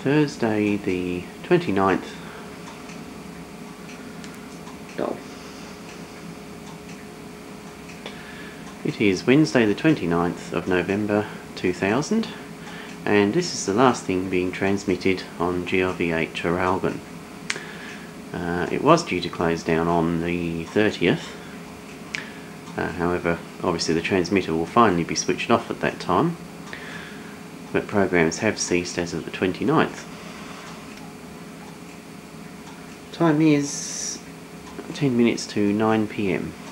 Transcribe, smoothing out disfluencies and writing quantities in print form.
Thursday the 29th. Oh. It is Wednesday the 29th of November 2000, and this is the last thing being transmitted on GLV8 Traralgon. It was due to close down on the 30th, however obviously the transmitter will finally be switched off at that time, but programs have ceased as of the 29th. Time is 10 minutes to 9 PM.